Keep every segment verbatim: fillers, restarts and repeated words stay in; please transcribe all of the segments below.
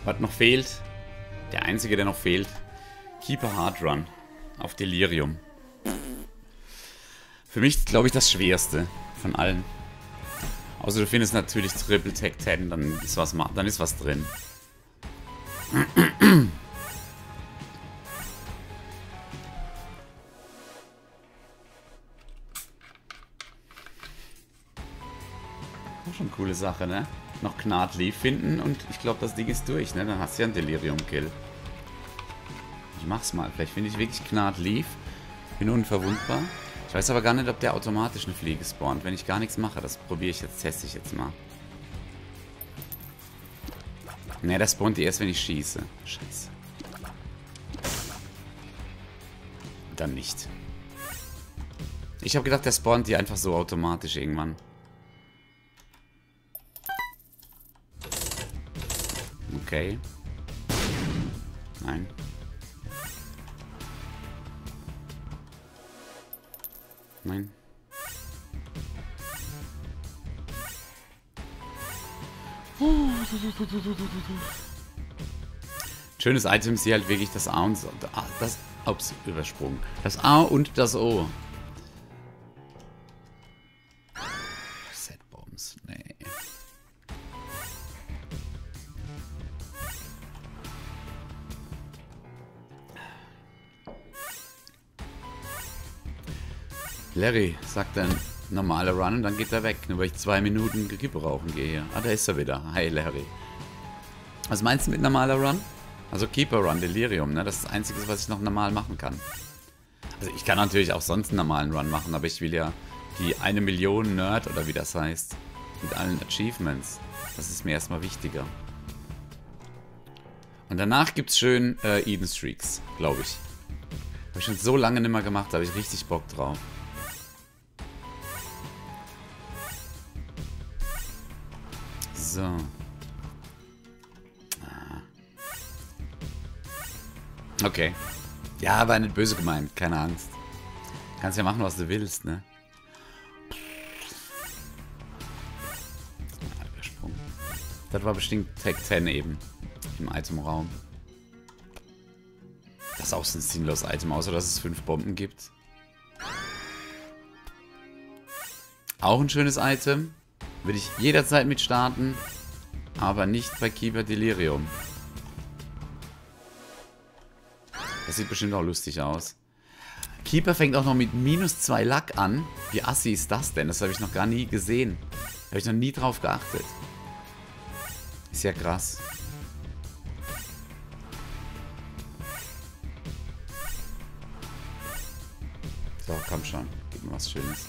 Was noch fehlt, der einzige, der noch fehlt, Keeper Hard Run auf Delirium. Für mich, glaube ich, das schwerste von allen. Außer du findest natürlich Triple Tech zehn, dann ist was, dann ist was drin. Auch schon eine coole Sache, ne? Noch Gnad Leaf finden und ich glaube, das Ding ist durch, ne? Dann hast du ja einen Delirium-Kill. Ich mach's mal. Vielleicht finde ich wirklich Gnad Leaf. Bin unverwundbar. Ich weiß aber gar nicht, ob der automatisch eine Fliege spawnt. Wenn ich gar nichts mache, das probiere ich jetzt, teste ich jetzt mal. Ne, der spawnt die erst, wenn ich schieße. Scheiße. Dann nicht. Ich habe gedacht, der spawnt die einfach so automatisch irgendwann. Okay. Nein. Nein. Schönes Item ist hier halt wirklich das A und das. Ups, übersprungen. Das A und das O. Setbombs, nee. Larry sagt dann normaler Run und dann geht er weg, nur weil ich zwei Minuten Kippe rauchen gehe. Ah, da ist er wieder. Hi Larry. Was meinst du mit normaler Run? Also Keeper Run, Delirium, ne? Das ist das Einzige, was ich noch normal machen kann. Also ich kann natürlich auch sonst einen normalen Run machen, aber ich will ja die eine Million Nerd oder wie das heißt. Mit allen Achievements. Das ist mir erstmal wichtiger. Und danach gibt's schön äh, Eden Streaks, glaube ich. Habe ich schon so lange nicht mehr gemacht, da habe ich richtig Bock drauf. So. Ah. Okay. Ja, war nicht böse gemeint. Keine Angst. Kannst ja machen, was du willst, ne? Übersprung. Das war bestimmt Tag zehn eben. Im Itemraum. Das ist auch so ein sinnloses Item, außer dass es fünf Bomben gibt. Auch ein schönes Item. Würde ich jederzeit mit starten, aber nicht bei Keeper Delirium. Das sieht bestimmt auch lustig aus. Keeper fängt auch noch mit minus zwei Lack an. Wie assi ist das denn? Das habe ich noch gar nie gesehen. Da habe ich noch nie drauf geachtet. Ist ja krass. So, komm schon. Gib mir was Schönes.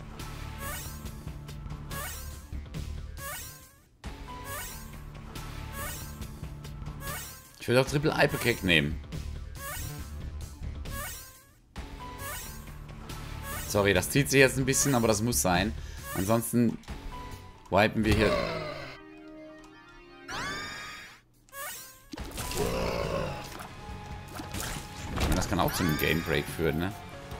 Ich will auch Triple Ipecac nehmen. Sorry, das zieht sich jetzt ein bisschen, aber das muss sein. Ansonsten wipen wir hier. Das kann auch zu einem Game Break führen, ne?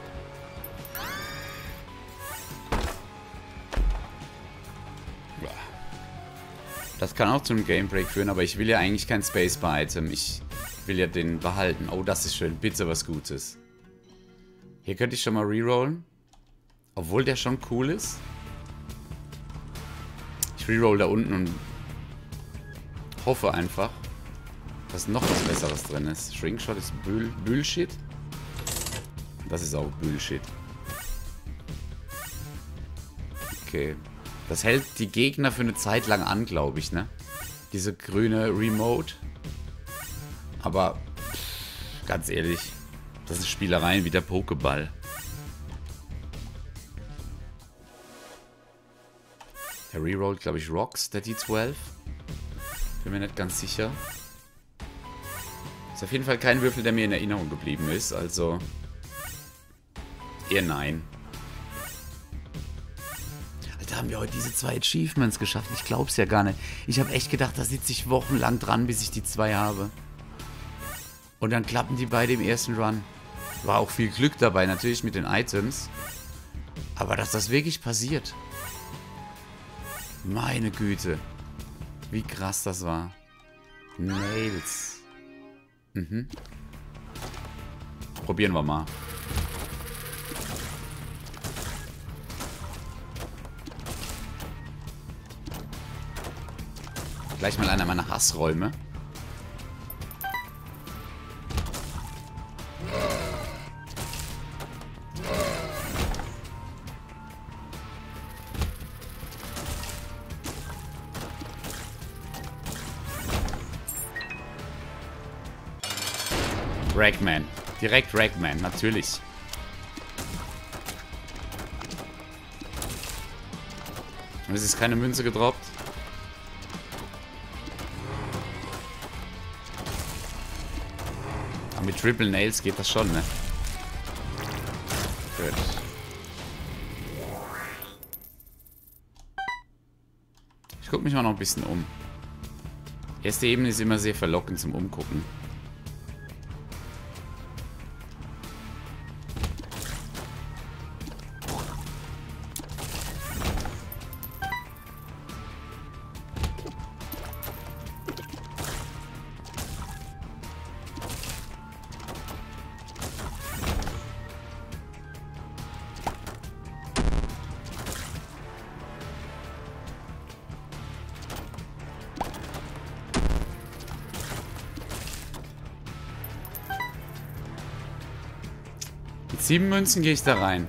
Das kann auch zu einem Game Break führen, aber ich will ja eigentlich kein Spacebar-Item. Ich will ja den behalten. Oh, das ist schön. Bitte was Gutes. Hier könnte ich schon mal rerollen. Obwohl der schon cool ist. Ich reroll da unten und hoffe einfach, dass noch was Besseres drin ist. Shrinkshot ist Bull Bullshit. Das ist auch Bullshit. Okay. Das hält die Gegner für eine Zeit lang an, glaube ich, ne? Diese grüne Remote. Aber, pff, ganz ehrlich, das sind Spielereien wie der Pokéball. Der rerollt, glaube ich, Rocks, der D zwölf. Bin mir nicht ganz sicher. Ist auf jeden Fall kein Würfel, der mir in Erinnerung geblieben ist, also eher nein. Da haben wir heute diese zwei Achievements geschafft. Ich glaub's ja gar nicht. Ich habe echt gedacht, da sitze ich wochenlang dran, bis ich die zwei habe. Und dann klappen die beide im ersten Run. War auch viel Glück dabei, natürlich mit den Items. Aber dass das wirklich passiert. Meine Güte. Wie krass das war. Nails. Mhm. Probieren wir mal. Gleich mal einer meiner Hassräume. Ragman. Direkt Ragman, natürlich. Und es ist keine Münze gedroppt. Aber mit Triple Nails geht das schon, ne? Gut. Ich gucke mich mal noch ein bisschen um. Die erste Ebene ist immer sehr verlockend zum Umgucken. Mit sieben Münzen gehe ich da rein.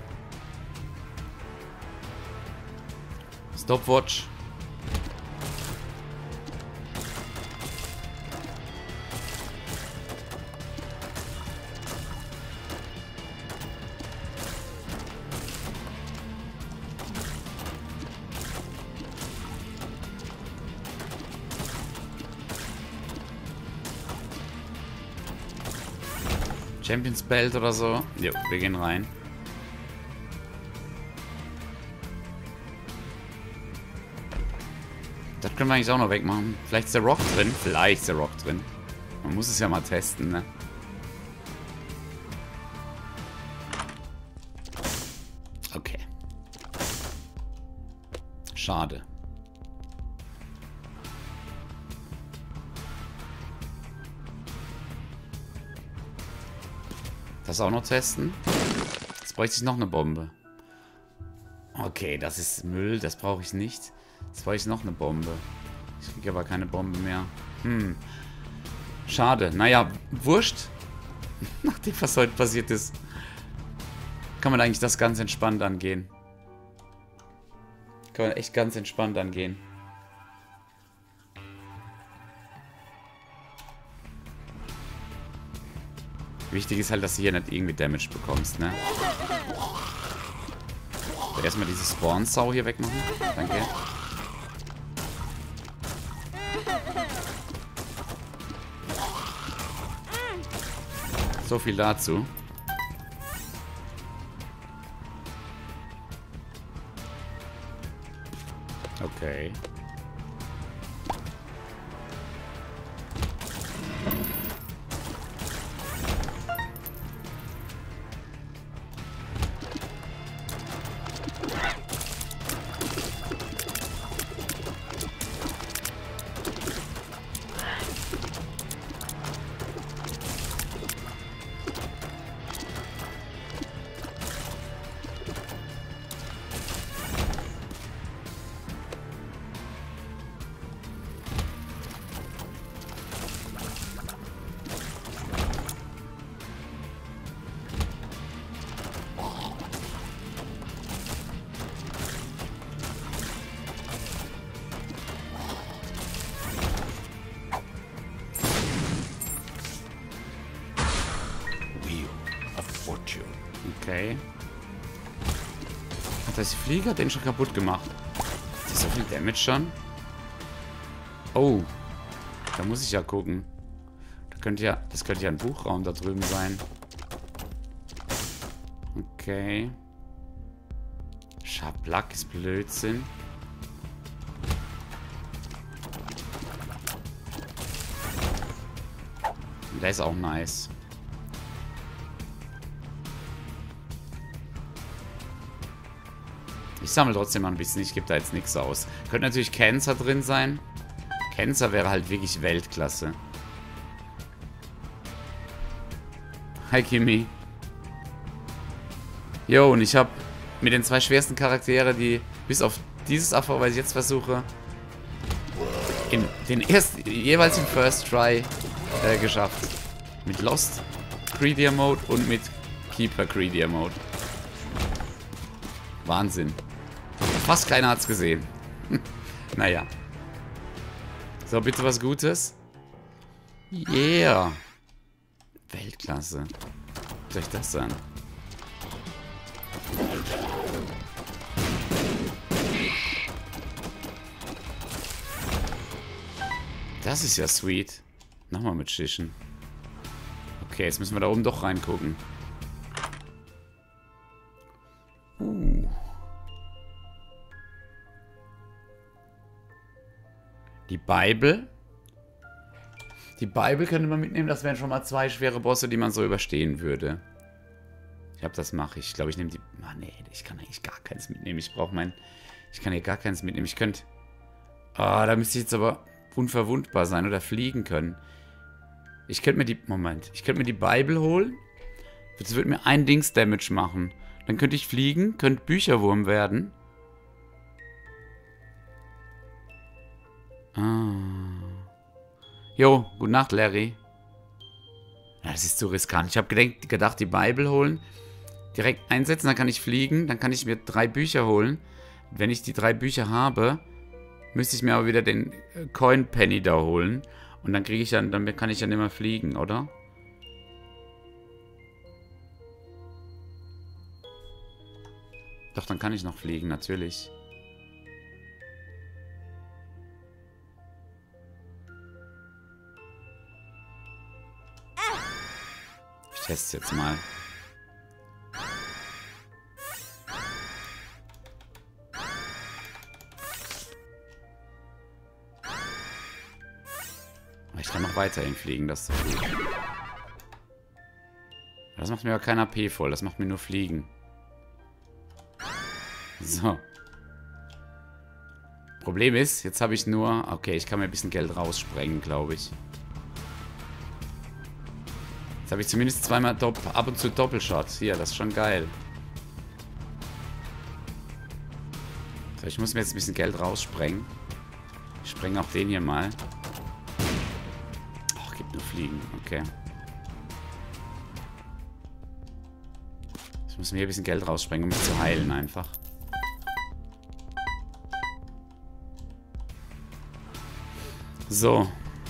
Stopwatch. Champions Belt oder so. Jo, wir gehen rein. Das können wir eigentlich auch noch wegmachen. Vielleicht ist der Rock drin. Vielleicht ist der Rock drin. Man muss es ja mal testen, ne? Okay. Schade. Das auch noch testen. Jetzt bräuchte ich noch eine Bombe. Okay, das ist Müll. Das brauche ich nicht. Jetzt brauche ich noch eine Bombe. Ich kriege aber keine Bombe mehr. Hm. Schade. Naja, wurscht. Nachdem was heute passiert ist, kann man eigentlich das ganz entspannt angehen. Kann man echt ganz entspannt angehen. Wichtig ist halt, dass du hier nicht irgendwie Damage bekommst, ne? So, erstmal diese Spawn-Sau hier wegmachen. Danke. So viel dazu. Okay. Okay. Hat das Flieger den schon kaputt gemacht? Hat die so viel Damage schon? Oh. Da muss ich ja gucken. Da könnte ja, das könnte ja ein Buchraum da drüben sein. Okay. Schablak ist Blödsinn. Und der ist auch nice. Ich sammle trotzdem mal ein bisschen. Ich gebe da jetzt nichts aus. Könnte natürlich Cancer drin sein. Kenzer wäre halt wirklich Weltklasse. Hi, Kimi. Jo, und ich habe mit den zwei schwersten Charaktere, die bis auf dieses Affe, was ich jetzt versuche, in den ersten, jeweils im First Try äh, geschafft. Mit Lost Greedier Mode und mit Keeper Greedier Mode. Wahnsinn. Fast keiner hat's gesehen. Naja. So, bitte was Gutes. Yeah. Weltklasse. Was soll ich das sein? Das ist ja sweet. Nochmal mit Schischen. Okay, jetzt müssen wir da oben doch reingucken. Uh. Die Bible. Die Bible könnte man mitnehmen. Das wären schon mal zwei schwere Bosse, die man so überstehen würde. Ich glaube, das mache ich. Ich glaube, ich nehme die... Ah, nee, ich kann eigentlich gar keins mitnehmen. Ich brauche mein... Ich kann hier gar keins mitnehmen. Ich könnte... Ah, da müsste ich jetzt aber unverwundbar sein oder fliegen können. Ich könnte mir die... Moment. Ich könnte mir die Bible holen. Das würde mir ein Dings Damage machen. Dann könnte ich fliegen, könnte Bücherwurm werden. Ah. Jo, gute Nacht, Larry. Ja, das ist zu riskant. Ich habe gedacht, die Bible holen, direkt einsetzen, dann kann ich fliegen, dann kann ich mir drei Bücher holen. Wenn ich die drei Bücher habe, müsste ich mir aber wieder den Coin Penny da holen. Und dann kriege ich dann, dann kann ich dann immer fliegen, oder? Doch, dann kann ich noch fliegen, natürlich. Ich teste es jetzt mal. Ich kann noch weiterhin fliegen, das ist so gut. Das macht mir aber kein A P voll, das macht mir nur Fliegen. So. Problem ist, jetzt habe ich nur... Okay, ich kann mir ein bisschen Geld raussprengen, glaube ich. Jetzt habe ich zumindest zweimal ab und zu Doppelshot. Hier, das ist schon geil. So, ich muss mir jetzt ein bisschen Geld raussprengen. Ich sprenge auch den hier mal. Ach, gibt nur Fliegen. Okay. Ich muss mir hier ein bisschen Geld raussprengen, um mich zu heilen einfach. So.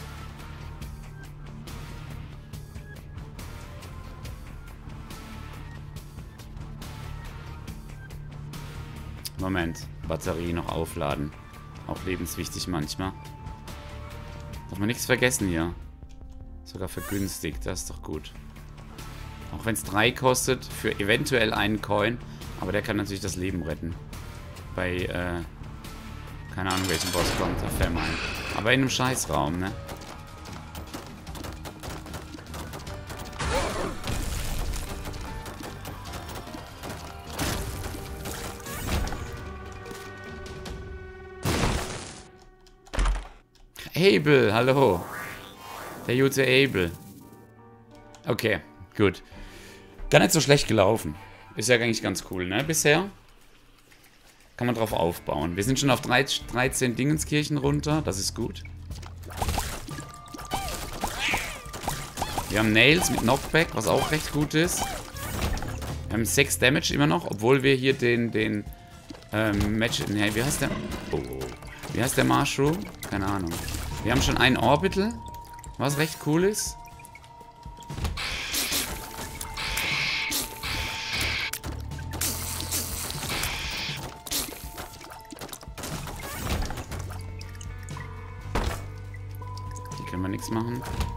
Moment. Batterie noch aufladen. Auch lebenswichtig manchmal. Darf man nichts vergessen hier. Sogar vergünstigt. Das ist doch gut. Auch wenn es drei kostet, für eventuell einen Coin. Aber der kann natürlich das Leben retten. Bei, äh... keine Ahnung, welchen Boss kommt. Da fällt mir ein. Aber in einem Scheißraum, ne? Abel, hallo. Der gute Abel. Okay, gut. Gar nicht so schlecht gelaufen. Ist ja eigentlich ganz cool, ne? Bisher. Kann man drauf aufbauen. Wir sind schon auf dreizehn Dingenskirchen runter. Das ist gut. Wir haben Nails mit Knockback, was auch recht gut ist. Wir haben sechs Damage immer noch, obwohl wir hier den, den, ähm, Match... Ne, wie heißt der? Oh, wie heißt der Marshroom? Keine Ahnung. Wir haben schon einen Orbital, was recht cool ist. Die können wir nichts machen.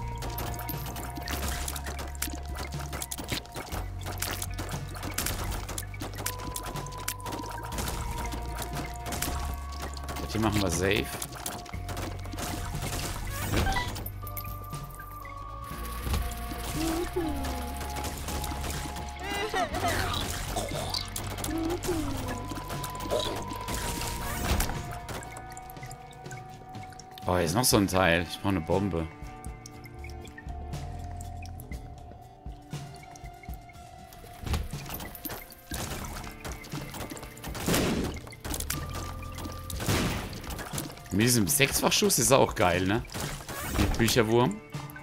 Hier machen wir safe. Oh, hier ist noch so ein Teil. Ich brauche eine Bombe. Mit diesem Sechsfachschuss ist auch geil, ne? Mit Bücherwurm.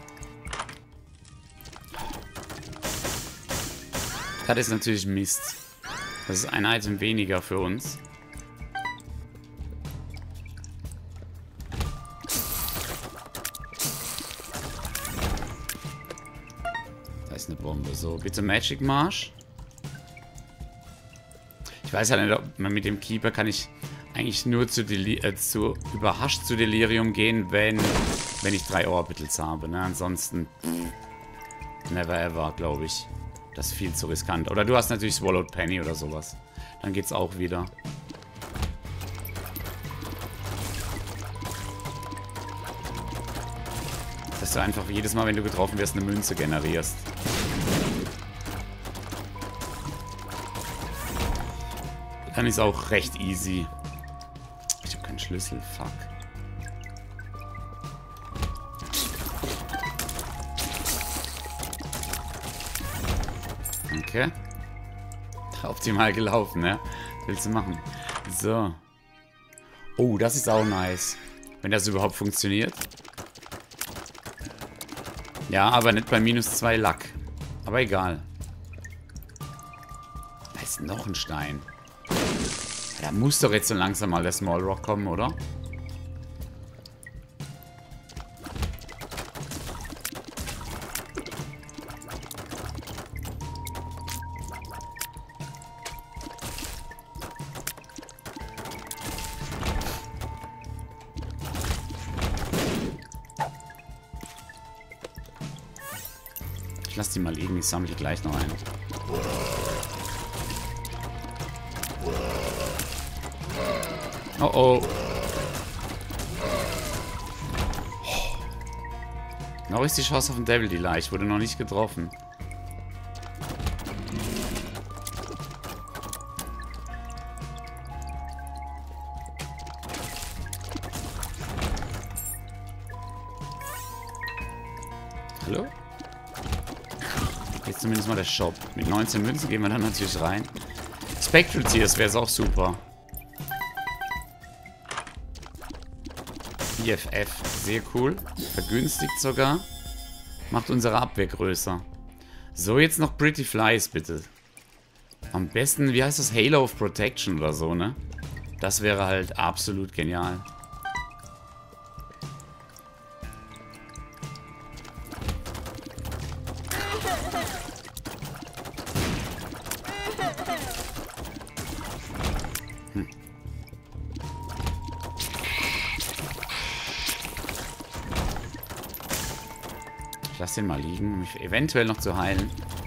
Das ist natürlich Mist. Das ist ein Item weniger für uns. Da ist eine Bombe. So, bitte Magic Marsch. Ich weiß ja nicht, ob man mit dem Keeper kann ich eigentlich nur zu, Deli äh, zu überrascht zu Delirium gehen, wenn, wenn ich drei Orbitals habe. Ne? Ansonsten pff, never ever, glaube ich. Das ist viel zu riskant. Oder du hast natürlich Swallowed Penny oder sowas. Dann geht's auch wieder. Dass du einfach jedes Mal, wenn du getroffen wirst, eine Münze generierst. Dann ist auch recht easy. Ich habe keinen Schlüssel. Fuck. Okay. Optimal gelaufen, ne? Was willst du machen? So. Oh, das ist auch nice. Wenn das überhaupt funktioniert. Ja, aber nicht bei minus zwei Lack. Aber egal. Da ist noch ein Stein. Da muss doch jetzt so langsam mal der Small Rock kommen, oder? Ich lass die mal liegen, ich sammle die gleich noch ein. Oh oh. Noch ist die Chance auf den Devil Dealer. Ich wurde noch nicht getroffen. Hallo? Jetzt zumindest mal der Shop. Mit neunzehn Münzen gehen wir dann natürlich rein. Spectral Tears wäre es auch super. B F F, sehr cool. Vergünstigt sogar. Macht unsere Abwehr größer. So, jetzt noch Pretty Flies, bitte. Am besten, wie heißt das? Halo of Protection oder so, ne? Das wäre halt absolut genial. Hm. Ich lasse den mal liegen, um mich eventuell noch zu heilen.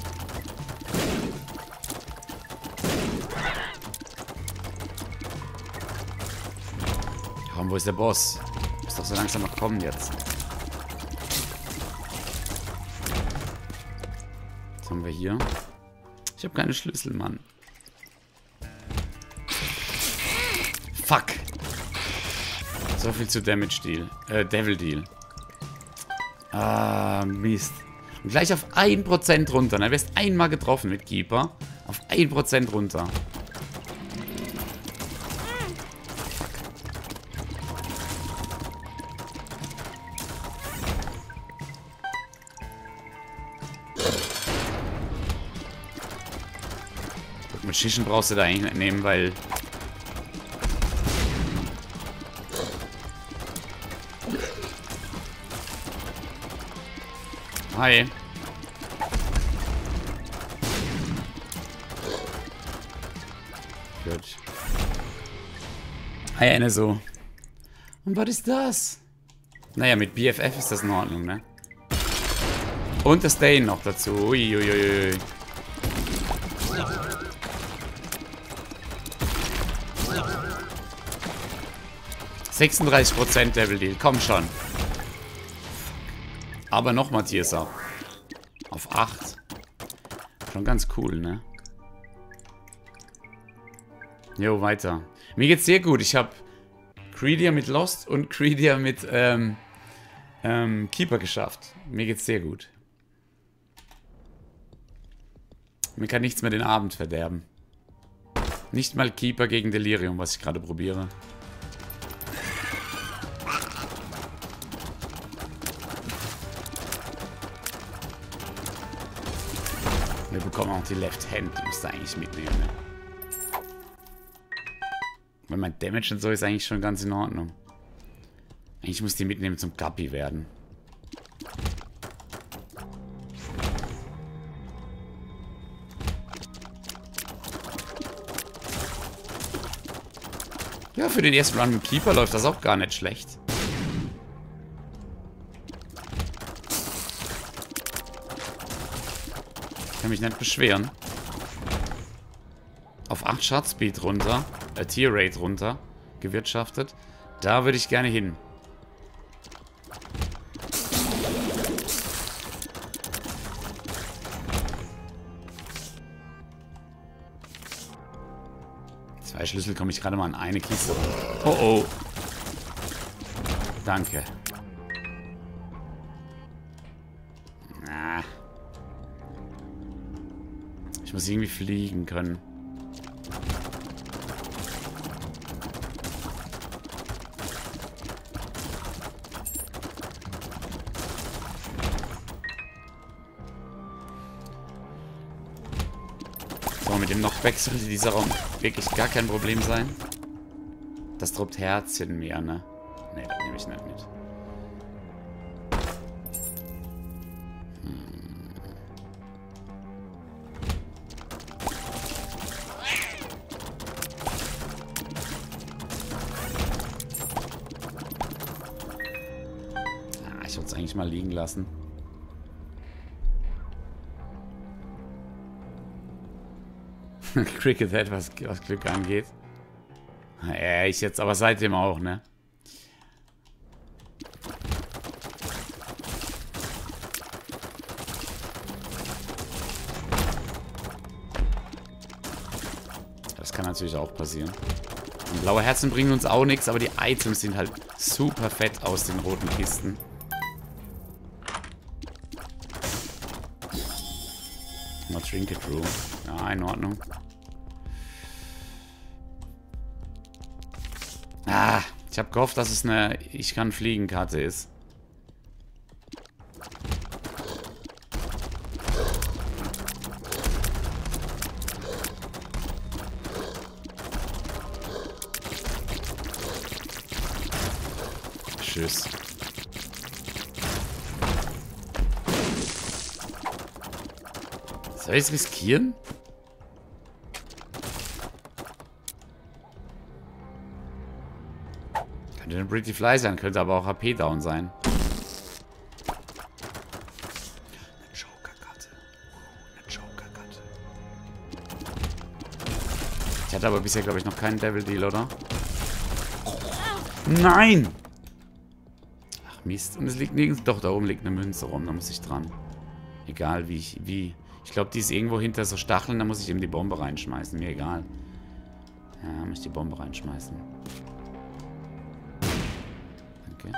Komm, wo ist der Boss? Muss doch so langsam noch kommen jetzt. Was haben wir hier? Ich habe keine Schlüssel, Mann. Fuck. So viel zu Damage Deal. Äh, Devil Deal. Ah, Mist. Und gleich auf ein Prozent runter. Dann wärst einmal getroffen mit Keeper. Auf ein Prozent runter. Mit Schischen brauchst du da eigentlich nicht nehmen, weil... Hi. Gut. Hi, eine so. Und was ist das? Naja, mit B F F ist das in Ordnung, ne? Und das Stain noch dazu. Uiuiui. sechsunddreißig Prozent Devil Deal, komm schon. Aber nochmal Tiersa. Auf acht. Schon ganz cool, ne? Jo, weiter. Mir geht's sehr gut. Ich habe Greedier mit Lost und Greedier mit ähm, ähm, Keeper geschafft. Mir geht's sehr gut. Mir kann nichts mehr den Abend verderben. Nicht mal Keeper gegen Delirium, was ich gerade probiere. Wir bekommen auch die Left Hand, die musst du eigentlich mitnehmen, ne? Weil mein Damage und so ist eigentlich schon ganz in Ordnung. Eigentlich muss die mitnehmen zum Guppy werden. Ja, für den ersten Run mit Keeper läuft das auch gar nicht schlecht. Ich kann mich nicht beschweren. Auf acht Schatzspeed runter, äh, Tier Rate runter, gewirtschaftet. Da würde ich gerne hin. Zwei Schlüssel komme ich gerade mal an eine Kiste. Oh oh. Danke. Ah. Ich muss irgendwie fliegen können. So, mit dem Knockback sollte dieser Raum wirklich gar kein Problem sein. Das droppt Herzchen mehr, ne? Ne, das nehme ich nicht mit. Hm. Ah, ich würde es eigentlich mal liegen lassen. Cricket hat, was, was Glück angeht. Ja, ich jetzt aber seitdem auch, ne? Das kann natürlich auch passieren. Und blaue Herzen bringen uns auch nichts, aber die Items sind halt super fett aus den roten Kisten. Mal Trinket Room. Ja, in Ordnung. Ah, ich habe gehofft, dass es eine Ich kann fliegen Karte ist. Tschüss. Soll ich es riskieren? Könnte ein Pretty Fly sein, könnte aber auch H P down sein. Eine Joker-Karte. Eine Joker-Karte. Ich hatte aber bisher, glaube ich, noch keinen Devil Deal, oder? Nein! Ach Mist. Und es liegt nirgends. Doch, da oben liegt eine Münze rum. Da muss ich dran. Egal wie ich. Wie. Ich glaube, die ist irgendwo hinter so Stacheln. Da muss ich eben die Bombe reinschmeißen. Mir egal. Ja, muss ich die Bombe reinschmeißen. Okay.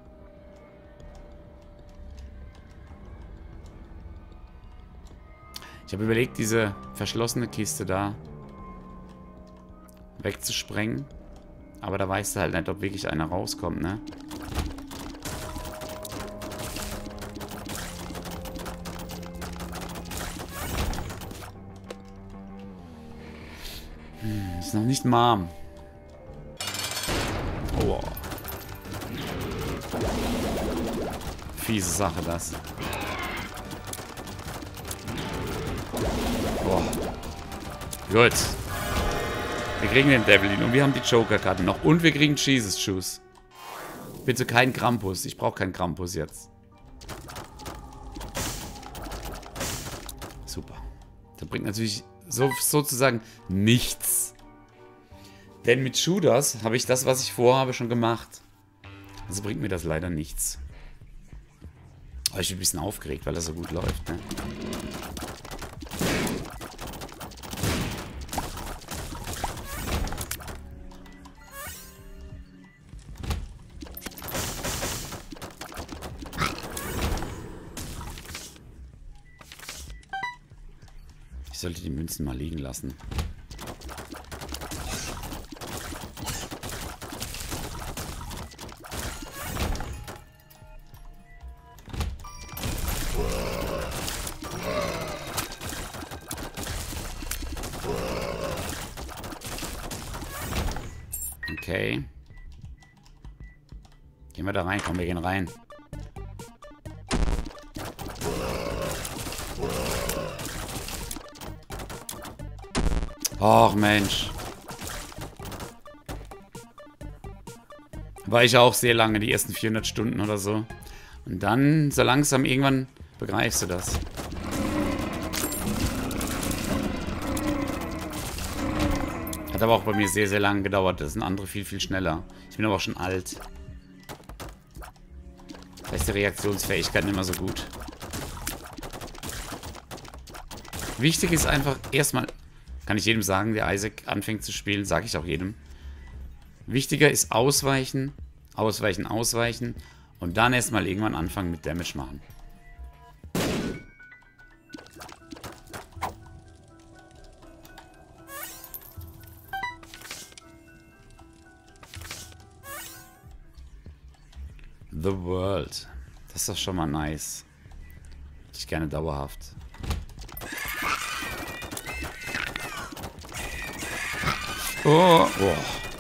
Ich habe überlegt, diese verschlossene Kiste da wegzusprengen. Aber da weißt du halt nicht, ob wirklich einer rauskommt, ne? Hm, ist noch nicht Mom. Oh. Fiese Sache, das. Boah. Gut. Wir kriegen den Devil und wir haben die Joker-Karte noch. Und wir kriegen Jesus Shoes. Bitte kein Krampus. Ich brauche keinen Krampus jetzt. Super. Das bringt natürlich so, sozusagen nichts. Denn mit Shooters habe ich das, was ich vorhabe, schon gemacht. Also bringt mir das leider nichts. Aber ich bin ein bisschen aufgeregt, weil das so gut läuft, ne? sollte die Münzen mal liegen lassen. Okay. Gehen wir da rein? Komm, wir gehen rein. Och, Mensch. War ich auch sehr lange, die ersten vierhundert Stunden oder so. Und dann, so langsam, irgendwann begreifst du das. Hat aber auch bei mir sehr, sehr lange gedauert. Das sind andere viel, viel schneller. Ich bin aber auch schon alt. Da ist die Reaktionsfähigkeit nicht mehr so gut. Wichtig ist einfach erstmal, kann ich jedem sagen, der Isaac anfängt zu spielen, sage ich auch jedem. Wichtiger ist ausweichen, ausweichen, ausweichen und dann erstmal irgendwann anfangen mit Damage machen. The World. Das ist doch schon mal nice. Hätte ich gerne dauerhaft. Oh, oh.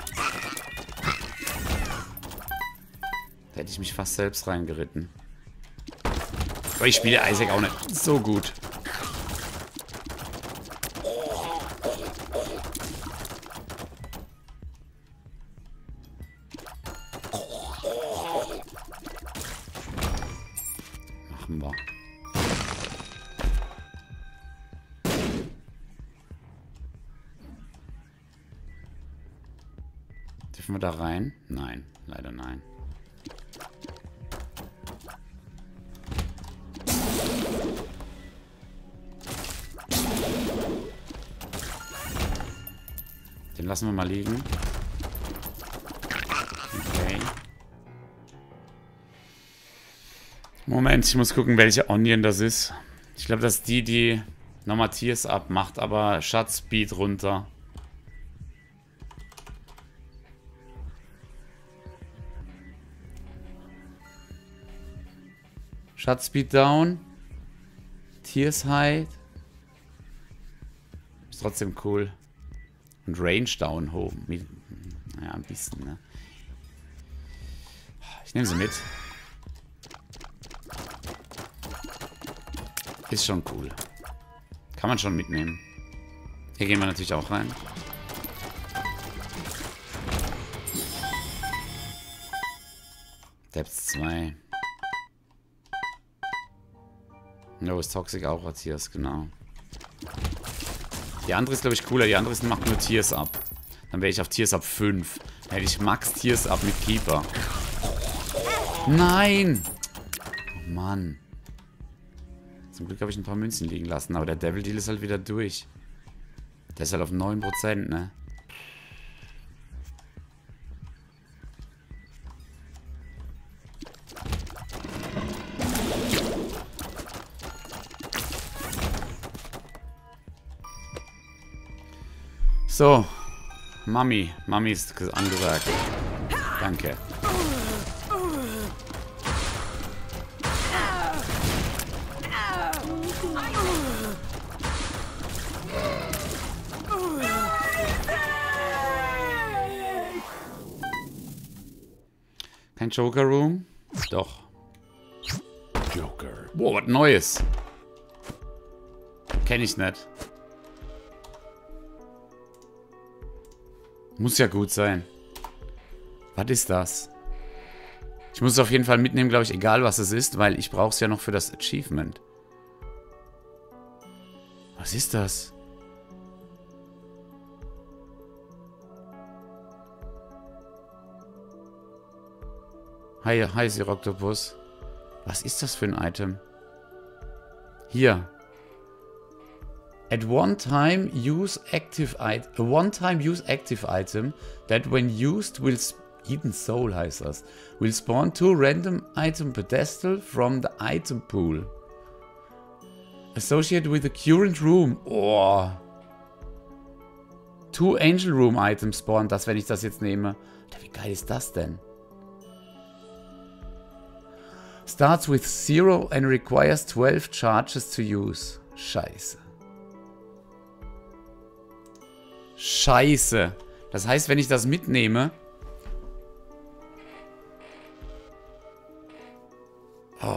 Da hätte ich mich fast selbst reingeritten. Aber ich spiele Isaac auch nicht so gut. Machen wir. Dürfen wir da rein? Nein, leider nein. Den lassen wir mal liegen. Okay. Moment, ich muss gucken, welche Onion das ist. Ich glaube, das ist die, die nochmal Tears Up macht, aber Schatzspeed runter. Schatzspeed down. Tears High. Ist trotzdem cool. Und Range down hoch. Ja, ein bisschen, ne? Ich nehme sie mit. Ist schon cool. Kann man schon mitnehmen. Hier gehen wir natürlich auch rein. Depth zwei. No, ist Toxic auch als Tears, genau. Die andere ist, glaube ich, cooler. Die andere ist, macht nur Tears Up. Dann wäre ich auf Tears Up fünf. Dann hätte ich Max Tears Up mit Keeper. Nein! Oh Mann. Zum Glück habe ich ein paar Münzen liegen lassen. Aber der Devil Deal ist halt wieder durch. Der ist halt auf neun Prozent, ne? So, Mami, Mami ist angesagt. Danke. Kein Joker Room? Doch. Joker. Boah, was Neues. Kenn ich nicht. Muss ja gut sein. Was ist das? Ich muss es auf jeden Fall mitnehmen, glaube ich, egal was es ist, weil ich brauche es ja noch für das Achievement. Was ist das? Hi, hi, Octopus. Was ist das für ein Item? Hier. At one time use active item, a one time use active item that when used will Hidden Soul heißt das. Will spawn two random item pedestal from the item pool. Associated with the current room. Oh. Two Angel Room Items spawn das, wenn ich das jetzt nehme. Wie geil ist das denn? Starts with zero and requires twelve charges to use. Scheiße. Scheiße. Das heißt, wenn ich das mitnehme... Oh.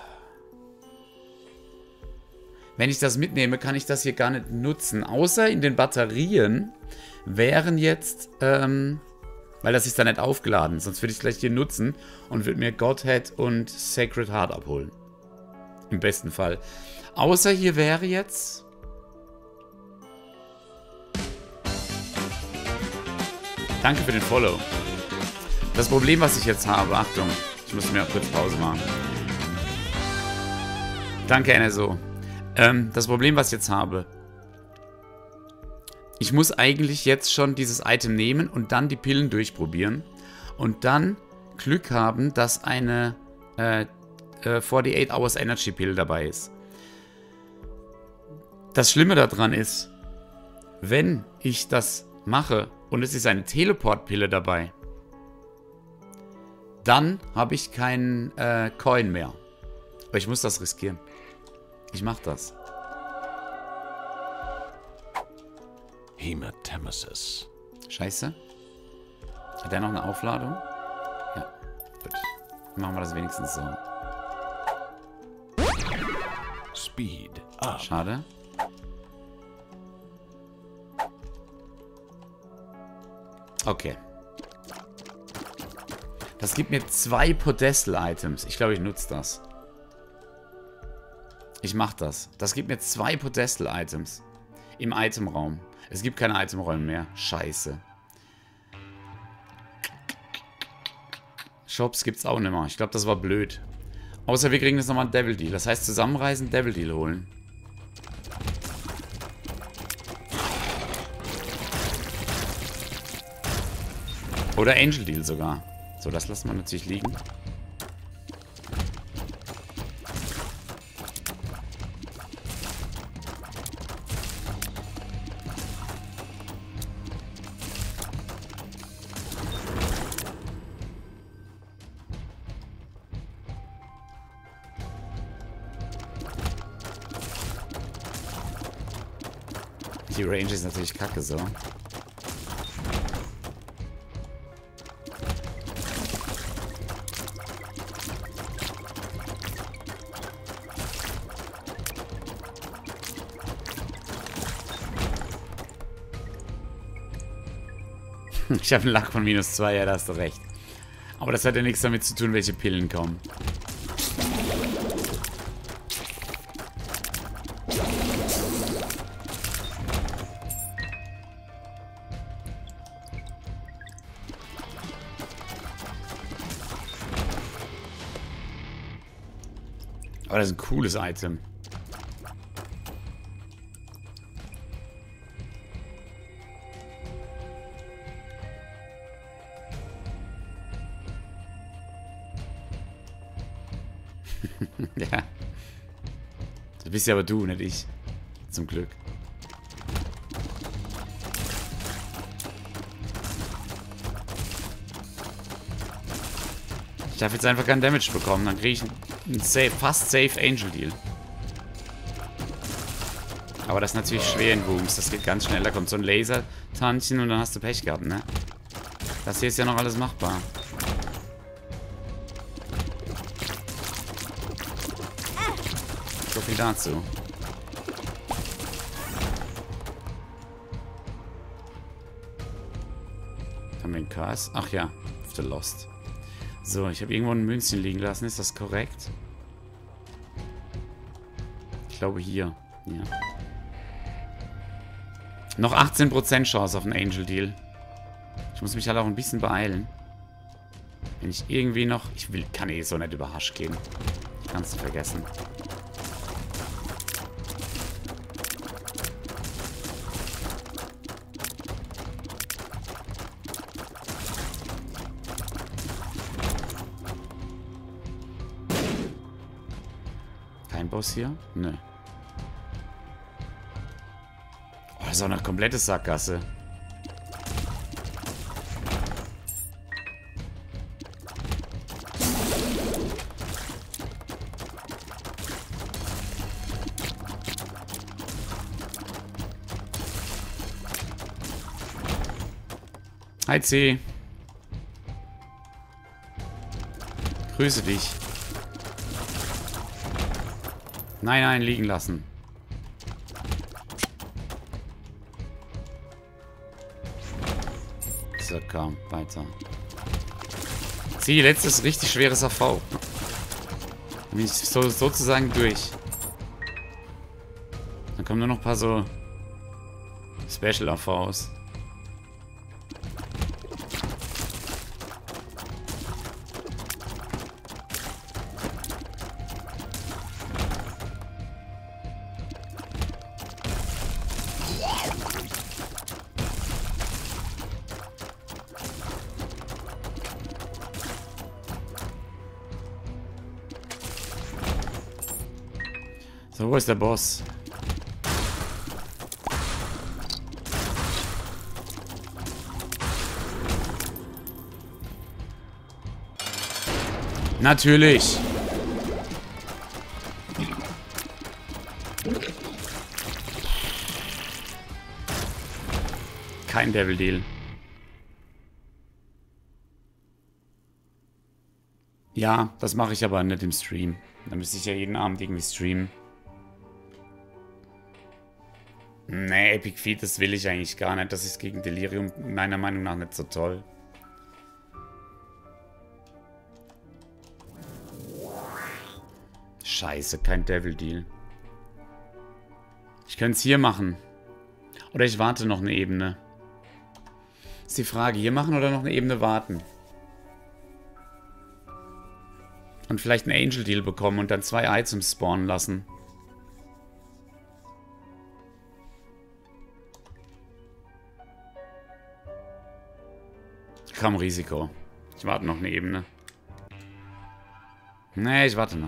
Wenn ich das mitnehme, kann ich das hier gar nicht nutzen. Außer in den Batterien wären jetzt... Ähm, weil das ist dann nicht aufgeladen. Sonst würde ich es gleich hier nutzen und würde mir Godhead und Sacred Heart abholen. Im besten Fall. Außer hier wäre jetzt... Danke für den Follow. Das Problem, was ich jetzt habe... Achtung, ich muss mir kurz Pause machen. Danke, N S O. Ähm, das Problem, was ich jetzt habe... Ich muss eigentlich jetzt schon dieses Item nehmen und dann die Pillen durchprobieren. Und dann Glück haben, dass eine äh, äh, achtundvierzig Hours Energy Pill dabei ist. Das Schlimme daran ist, wenn ich das mache und es ist eine Teleport-Pille dabei, dann habe ich keinen äh, Coin mehr. Aber ich muss das riskieren. Ich mache das. Hematemesis. Scheiße. Hat der noch eine Aufladung? Ja. Gut. Dann machen wir das wenigstens so. Speed up. Schade. Okay. Das gibt mir zwei Podestal-Items. Ich glaube, ich nutze das. Ich mache das. Das gibt mir zwei Podestal-Items. Im Itemraum. Es gibt keine Itemräume mehr. Scheiße. Shops gibt's auch nicht mehr. Ich glaube, das war blöd. Außer wir kriegen jetzt nochmal einen Devil Deal. Das heißt, zusammenreisen, Devil Deal holen. Oder Angel Deal sogar. So, das lassen wir natürlich liegen. Die Range ist natürlich kacke so. Ich habe einen Lack von minus zwei, ja, da hast du recht. Aber das hat ja nichts damit zu tun, welche Pillen kommen. Aber das ist ein cooles Item. Ja. Das bist ja aber du, nicht ich. Zum Glück. Ich darf jetzt einfach keinen Damage bekommen. Dann kriege ich einen safe, fast safe Angel Deal. Aber das ist natürlich schwer in Wooms. Das geht ganz schnell. Da kommt so ein Laser-Tantchen und dann hast du Pech gehabt, ne? Das hier ist ja noch alles machbar. So viel dazu. Haben wir einen Cast? Ach ja, auf der Lost. So, ich habe irgendwo ein Münzchen liegen lassen. Ist das korrekt? Ich glaube hier. Ja. Noch achtzehn Prozent Chance auf einen Angel Deal. Ich muss mich halt auch ein bisschen beeilen. Wenn ich irgendwie noch... Ich will, kann eh so nicht über Hasch gehen. Kannst du vergessen. Kein Boss hier? Nö. ist auch eine komplette Sackgasse. Hi C. Grüße dich. Nein, nein, liegen lassen. So, komm, weiter. C, letztes richtig schweres A V. Bin ich so, sozusagen durch. Dann kommen nur noch ein paar so Special A Vs. So, wo ist der Boss? Natürlich. Kein Devil Deal. Ja, das mache ich aber nicht im Stream. Da müsste ich ja jeden Abend irgendwie streamen. Nee, Epic Feed, das will ich eigentlich gar nicht. Das ist gegen Delirium meiner Meinung nach nicht so toll. Scheiße, kein Devil Deal. Ich könnte es hier machen. Oder ich warte noch eine Ebene. Ist die Frage, hier machen oder noch eine Ebene warten? Und vielleicht einen Angel Deal bekommen und dann zwei Items spawnen lassen. Kaum Risiko. Ich warte noch eine Ebene. Nee, ich warte noch.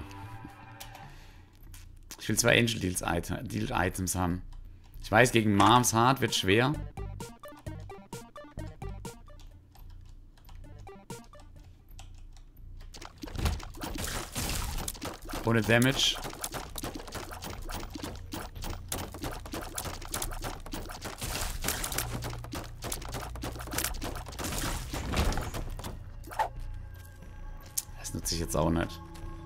Ich will zwei Angel Deals Item, Deal Items haben. Ich weiß, gegen Marv's Heart wird schwer. Ohne Damage. Das nutze ich jetzt auch nicht.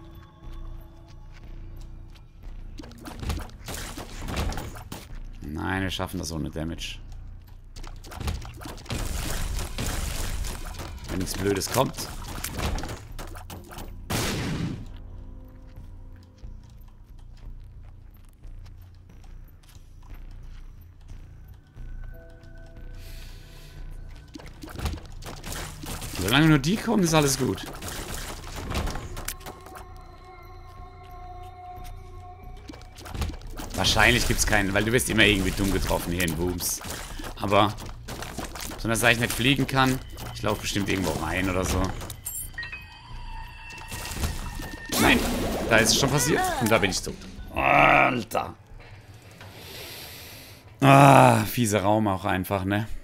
Nein, wir schaffen das ohne Damage. Wenn nichts Blödes kommt. Solange nur die kommen, ist alles gut. Wahrscheinlich gibt es keinen, weil du wirst immer irgendwie dumm getroffen hier in Booms. Aber, so dass ich nicht fliegen kann, ich laufe bestimmt irgendwo rein oder so. Nein, da ist es schon passiert und da bin ich tot. Alter. Ah, fieser Raum auch einfach, ne?